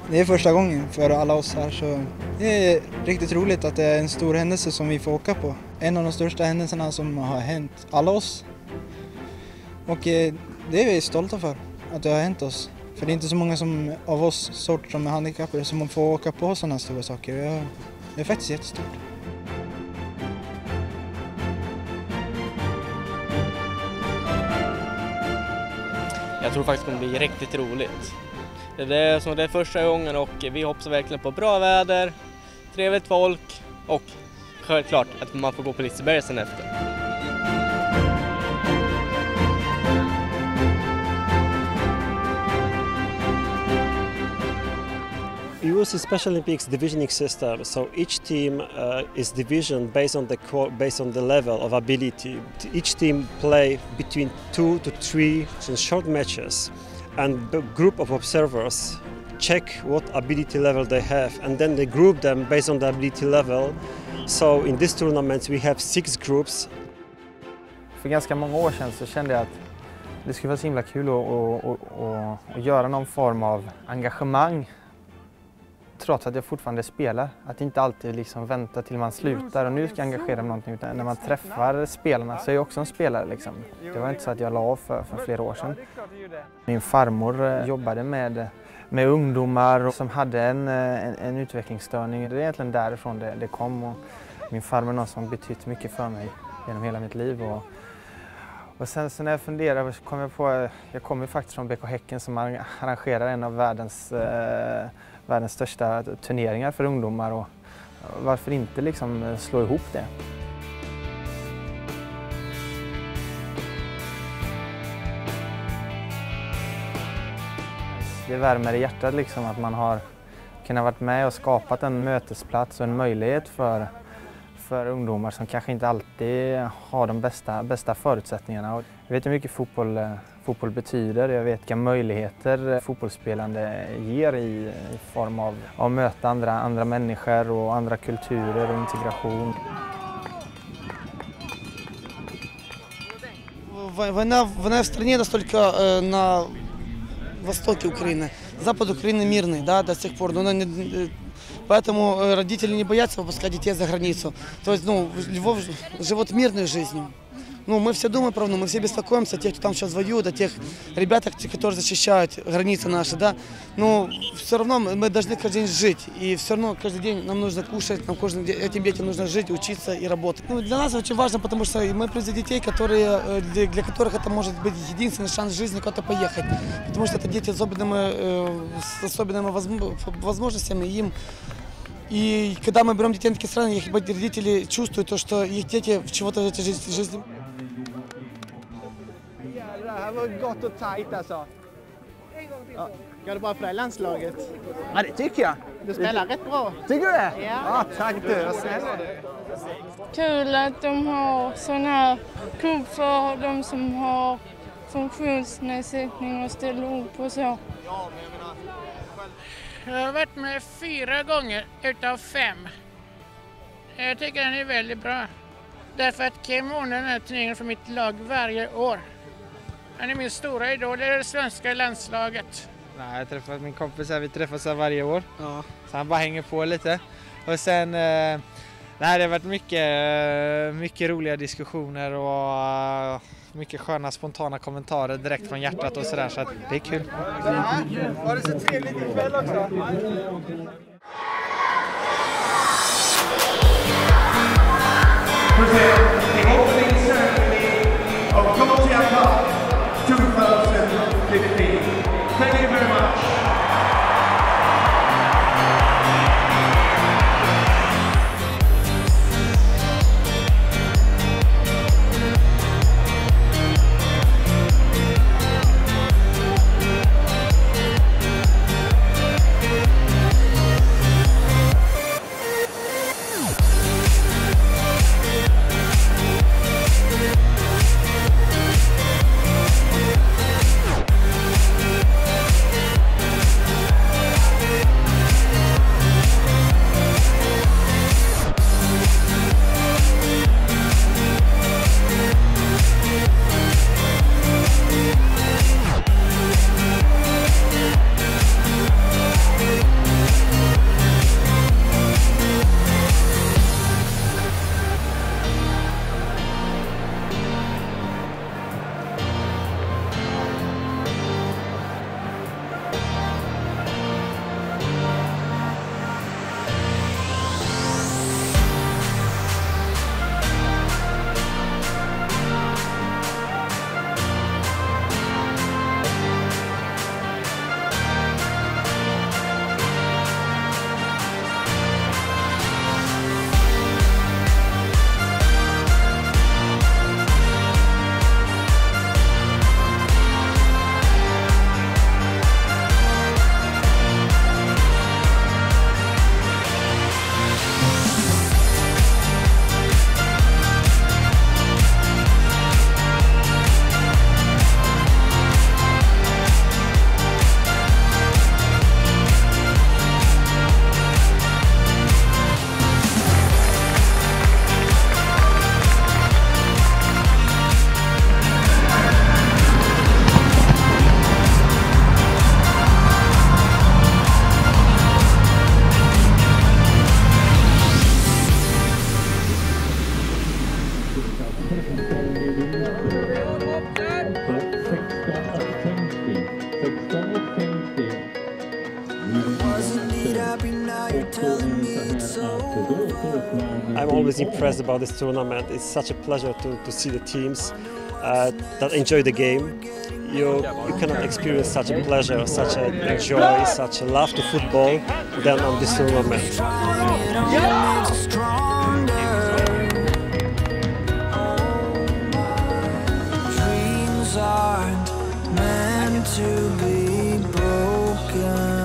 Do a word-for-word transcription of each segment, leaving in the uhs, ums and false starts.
Det är första gången för alla oss här, så det är riktigt roligt att det är en stor händelse som vi får åka på. En av de största händelserna som har hänt alla oss. Och det är vi stolta för, att det har hänt oss. För det är inte så många som, av oss sort som är handikappade som får åka på sådana stora saker. Det är faktiskt jättestort. Jag tror faktiskt det blir riktigt roligt. Det är som det är första gången och vi hoppas verkligen på bra väder, trevligt folk och självklart att man får gå på Liseberg sen efter. We use a Special Olympics divisioning system, so each team uh, is divisioned based on the based on the level of ability. Each team play between two to three short matches, and a group of observers check what ability level they have, and then they group them based on the ability level. So in this tournament we have six groups. För ganska många år sedan så kände jag att det skulle vara så himla kul att, att, att, att göra någon form av engagemang. Trots att jag fortfarande spelar, att inte alltid liksom vänta till man slutar och nu ska jag engagera mig någonting, utan när man träffar spelarna så är jag också en spelare liksom. Det var inte så att jag la av för, för flera år sedan. Min farmor jobbade med, med ungdomar som hade en, en, en utvecklingsstörning. Det är egentligen därifrån det, det kom, och min farmor är någon som har betytt mycket för mig genom hela mitt liv. Och, och sen så när jag funderar så kom jag på, jag kommer faktiskt från B K Häcken som arrangerar en av världens eh, världens största turneringar för ungdomar, och varför inte liksom slå ihop det? Det värmer i hjärtat liksom att man har kunnat varit med och skapat en mötesplats och en möjlighet för, för ungdomar som kanske inte alltid har de bästa, bästa förutsättningarna. Jag vet hur mycket fotboll Fotboll betyder, jag vet vilka möjligheter fotbollsspelande ger i, i form av att möta andra, andra människor och andra kulturer och integration. Война, война в стране настолько э, на востоке Украины. Запад Украины мирный, да, до сих пор. Но она не, поэтому родители не боятся выпускать детей за границу. То есть, ну, Львов живут мирной жизнью. Ну, мы все думаем, правда, мы все беспокоимся о тех, кто там сейчас воюет, о тех ребятах, которые защищают границы наши, да. Но все равно мы должны каждый день жить, и все равно каждый день нам нужно кушать, нам каждый, этим детям нужно жить, учиться и работать. Ну, для нас очень важно, потому что мы привезли детей, которые, для, для которых это может быть единственный шанс в жизни куда-то поехать. Потому что это дети с особенными, с особенными возможностями, им. И когда мы берем детей на такие страны, их родители чувствуют то, что их дети в чего-то в этой жизни. Det här var gott och tajt alltså. Ja. Går det bra för dig, landslaget? Ja, det tycker jag. Du spelar rätt bra. Tycker du det? Ja. Ja, tack du. Vad snäll. Kul att de har sån här klubb för de som har funktionsnedsättning och ställer upp och så. Jag har varit med fyra gånger utav fem. Jag tycker den är väldigt bra. Därför att Kim ordnar den här turneringen för mitt lag varje år. Han är min stora idol i det svenska landslaget. Nej, jag har träffat min kompis här, vi träffas här varje år. Ja. Så han bara hänger på lite. Och sen, eh, nej, det har varit mycket, mycket roliga diskussioner och mycket sköna spontana kommentarer direkt från hjärtat och sådär, så att det är kul. Var det så trevligt ikväll också? Thank you very much. I'm always impressed about this tournament. It's such a pleasure to, to see the teams uh, that enjoy the game. You, you cannot experience such a pleasure, such a joy, such a love to football than on this tournament. Dreams aren't meant to be broken.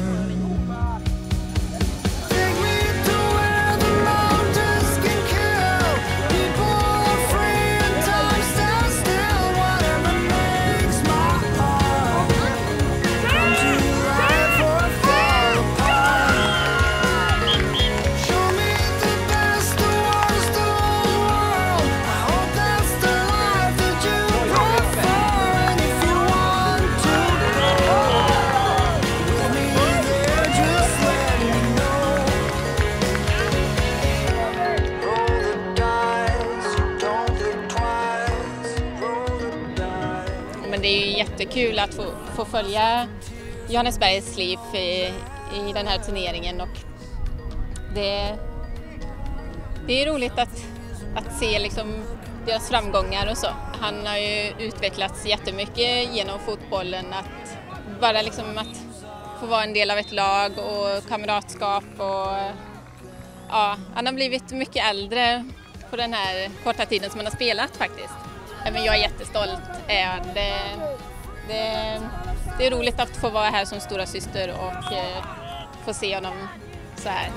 Men det är ju jättekul att få, få följa Johannesbergs liv i, i den här turneringen och det, det är roligt att, att se liksom deras framgångar och så. Han har ju utvecklats jättemycket genom fotbollen, att bara liksom att få vara en del av ett lag och kamratskap och ja, han har blivit mycket äldre på den här korta tiden som han har spelat faktiskt. Även jag är jättestolt. Det, det, det är roligt att få vara här som stora syster och eh, få se honom så här.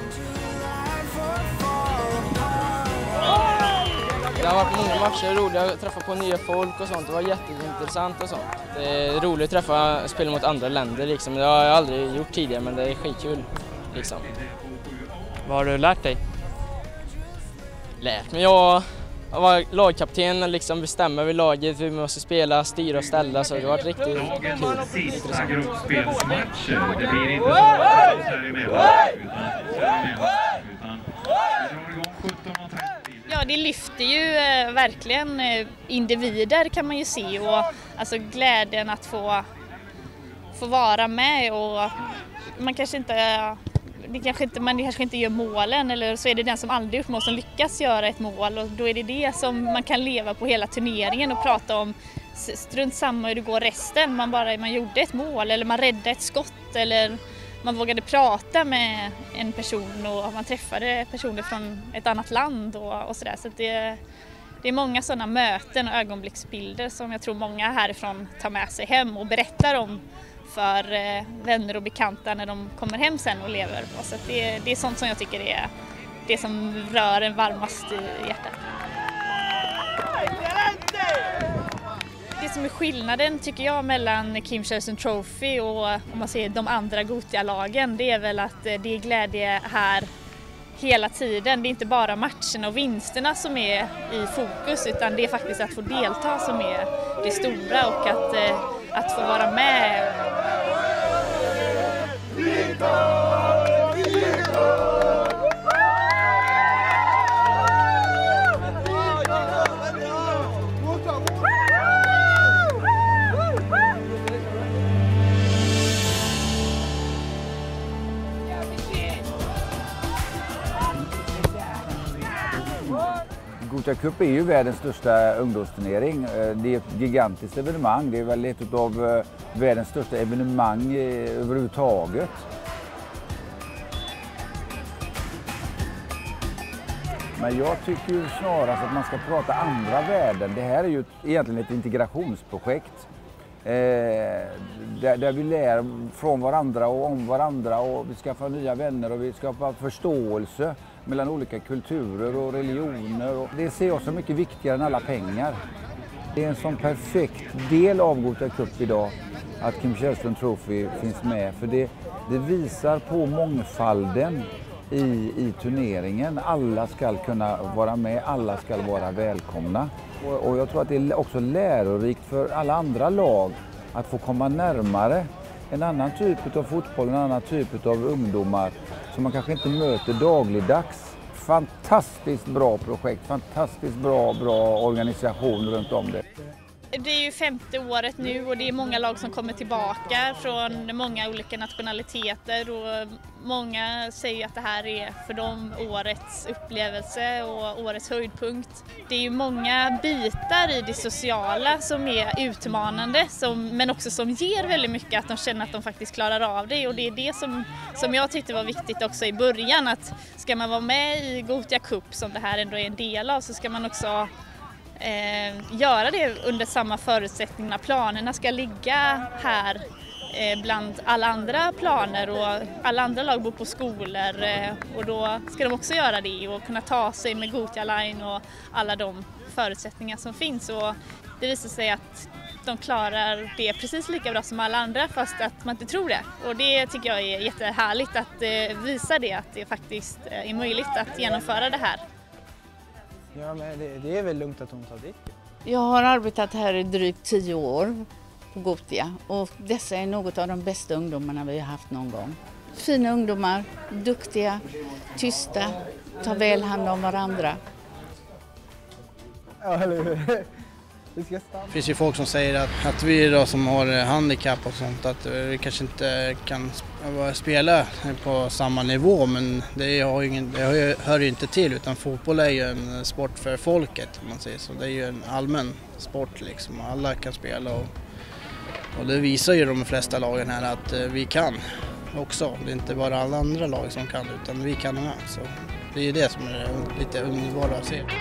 Det har varit många matcher, roliga att träffa på nya folk och sånt. Det var jätteintressant och sånt. Det är roligt att träffa spela mot andra länder liksom. Det har jag aldrig gjort tidigare, men det är skitkul liksom. Vad har du lärt dig? Lärt mig? Jag Jag var lagkapten, liksom bestämmer vid laget hur vi måste spela, styra och ställa, så det har varit riktigt kul. Dagens sista gruppspelsmatcher. Det blir inte så att det är med, utan vi drar igång sjutton och trettio. Ja, det lyfter ju eh, verkligen eh, individer kan man ju se, och alltså glädjen att få, få vara med, och man kanske inte... Eh, Det kanske inte, man kanske inte gör målen, eller så är det den som aldrig gjort mål som lyckas göra ett mål, och då är det det som man kan leva på hela turneringen och prata om. Strunt samma hur det går resten, man bara man gjorde ett mål eller man räddade ett skott eller man vågade prata med en person och man träffade personer från ett annat land och, och sådär. Så det, det är många sådana möten och ögonblicksbilder som jag tror många härifrån tar med sig hem och berättar om för eh, vänner och bekanta när de kommer hem sen och lever. Och så det, det är sånt som jag tycker är det som rör en varmast i hjärtat. Det som är skillnaden tycker jag mellan Kim Kjellson Trophy och om man säger de andra Gothia-lagen, det är väl att det är glädje här hela tiden. Det är inte bara matcherna och vinsterna som är i fokus, utan det är faktiskt att få delta som är det stora, och att, att få vara med. Gothia Cup är ju världens största ungdomsturnering. Det är ett gigantiskt evenemang. Det är väl ett av världens största evenemang överhuvudtaget. Men jag tycker ju snarast att man ska prata andra värden. Det här är ju egentligen ett integrationsprojekt. Eh, där, där vi lär från varandra och om varandra, och vi skaffar nya vänner och vi skapar förståelse mellan olika kulturer och religioner. Och det ser jag så mycket viktigare än alla pengar. Det är en sån perfekt del av Gothia Cup idag att Kim Kjellson Trophy finns med, för det, det visar på mångfalden i, i turneringen. Alla ska kunna vara med, alla ska vara välkomna. Och, och jag tror att det är också lärorikt för alla andra lag att få komma närmare en annan typ av fotboll, en annan typ av ungdomar som man kanske inte möter dagligdags. Fantastiskt bra projekt, fantastiskt bra, bra organisation runt om det. det är ju femte året nu och det är många lag som kommer tillbaka från många olika nationaliteter och många säger att det här är för dem årets upplevelse och årets höjdpunkt. Det är ju många bitar i det sociala som är utmanande som, men också som ger väldigt mycket, att de känner att de faktiskt klarar av det, och det är det som, som jag tyckte var viktigt också i början, att ska man vara med i Gothia Cup som det här ändå är en del av, så ska man också Eh, göra det under samma förutsättningar. Planerna ska ligga här eh, bland alla andra planer, och alla andra lag bor på skolor eh, och då ska de också göra det och kunna ta sig med Gothia Line och alla de förutsättningar som finns, och det visar sig att de klarar det precis lika bra som alla andra fast att man inte tror det, och det tycker jag är jättehärligt att eh, visa det, att det faktiskt är möjligt att genomföra det här. Ja, men det, det är väl lugnt att hon tar dit. Jag har arbetat här i drygt tio år på Gothia och dessa är något av de bästa ungdomarna vi har haft någon gång. Fina ungdomar, duktiga, tysta, tar väl hand om varandra. Ja, eller hur? Det finns ju folk som säger att, att vi då som har handikapp och sånt, att vi kanske inte kan spela på samma nivå, men det, har ju ingen, det hör ju inte till, utan fotboll är ju en sport för folket, om man säger så. Det är ju en allmän sport liksom, alla kan spela, och, och det visar ju de flesta lagen här att vi kan också. Det är inte bara alla andra lag som kan, utan vi kan med, så det är ju det som är lite underbart att se.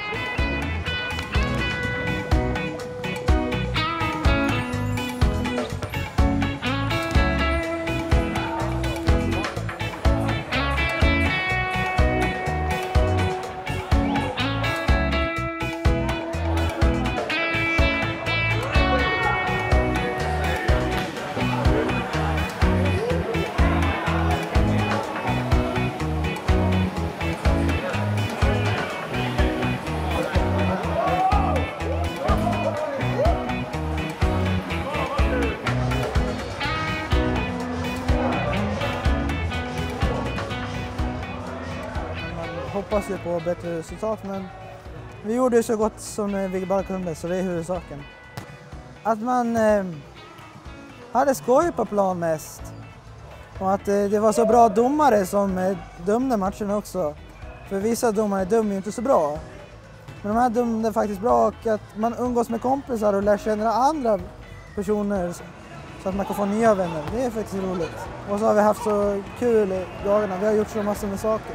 Hoppas ju på bättre resultat, men vi gjorde så gott som vi bara kunde, så det är huvudsaken. Att man eh, hade skoj på plan mest, och att eh, det var så bra domare som eh, dömde matchen också. För vissa domare dömer ju inte så bra, men de här dömde faktiskt bra, och att man umgås med kompisar och lär känna andra personer så att man kan få nya vänner. Det är faktiskt roligt. Och så har vi haft så kul i dagarna, vi har gjort så massor med saker.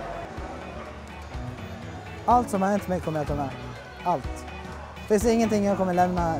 Allt som har hänt mig kommer jag ta med. Allt. Det finns ingenting jag kommer lämna här.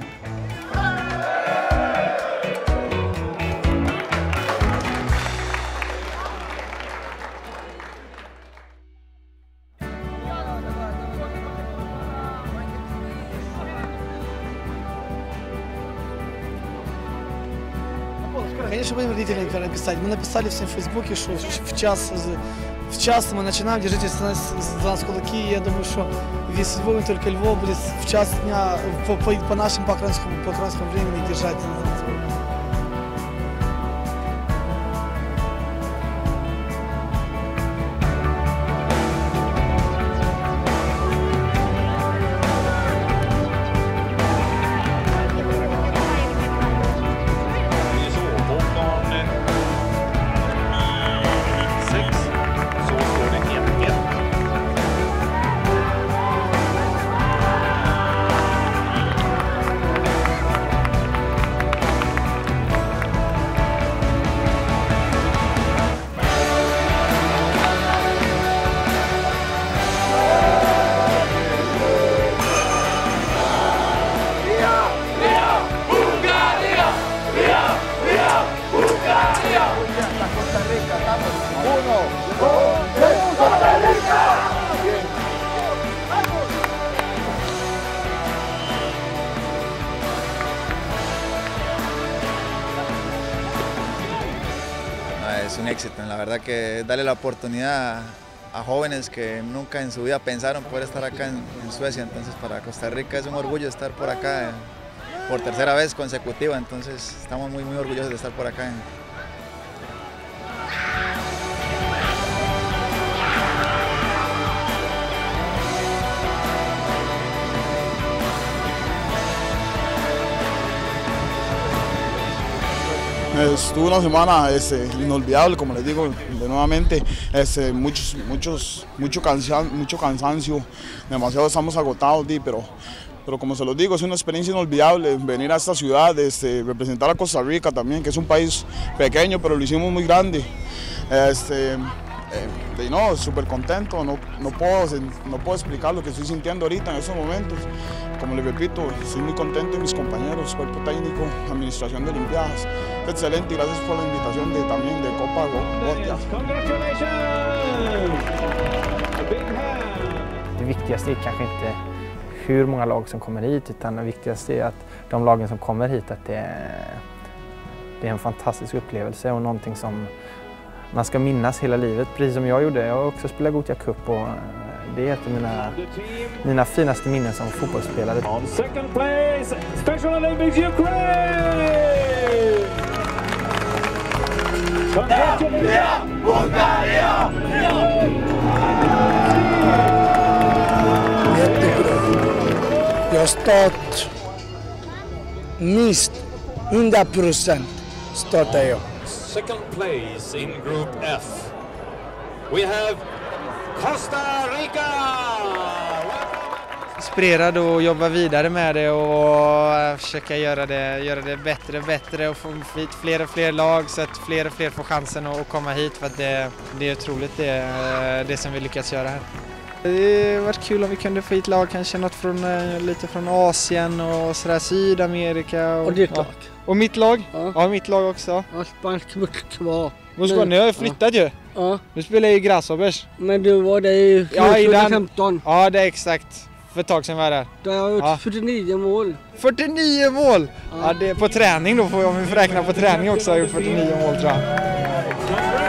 Конечно, будем родителям писать. Мы написали всем в Фейсбуке, что в час, в час мы начинаем, держите за нас кулаки. Я думаю, что весь Львов, не только Львов, будет в час дня по, по, по нашему покровскому, покровскому времени держать. Es un éxito, la verdad que darle la oportunidad a jóvenes que nunca en su vida pensaron poder estar acá en, en Suecia, entonces para Costa Rica es un orgullo estar por acá por tercera vez consecutiva, entonces estamos muy muy orgullosos de estar por acá. estuvo una semana este, inolvidable, como les digo de nuevamente, este, muchos, muchos, mucho, cansan, mucho cansancio, demasiado estamos agotados, di, pero, pero como se los digo, es una experiencia inolvidable venir a esta ciudad, este, representar a Costa Rica también, que es un país pequeño, pero lo hicimos muy grande. Este, eh, y no, súper contento, no, no, puedo, no puedo explicar lo que estoy sintiendo ahorita en estos momentos. Como les repito, estoy muy contento y mis compañeros, cuerpo técnico, administración de Olimpiadas. Excelente y gracias por la invitación de, también de Copa Gothia. Det viktigaste är kanske inte hur många lag som kommer hit, utan det viktigaste är att de lagen som kommer hit, att det är, det är en fantastisk upplevelse och någonting som man ska minnas hela livet, precis som jag gjorde. Jag har också spelat Gothia Cup och det är ett av mina, mina finaste minnen som fotbollsspelare. On second place, Special Olympics Ukraine! Jag har stått minst hundra procent startar jag. Second place in Group F. We have Costa Rica! Inspirerad och jobba vidare med det och försöka göra det, göra det bättre och bättre och få hit fler och fler lag så att fler och fler får chansen att komma hit, för att det, det är otroligt det, det som vi lyckats göra här. Det har varit kul om vi kunde få hit lag, kanske något från, lite från Asien och sådär, Sydamerika. Och, och ditt ja. lag? Och mitt lag? Ja, ja mitt lag också. Ja, spansk Moskva. Moskva, nu har jag flyttat ja. ju. Ja. Nu spelar jag i Grasshoppers. Men du var där i tjugohundrafemton. Ja, ja, det är exakt. För ett tag sedan var jag där. Då har jag gjort ja. fyrtionio mål. fyrtionio mål? Ja, ja det är på träning då, får jag, om vi får räkna på träning också, har jag gjort fyrtionio mål tror jag.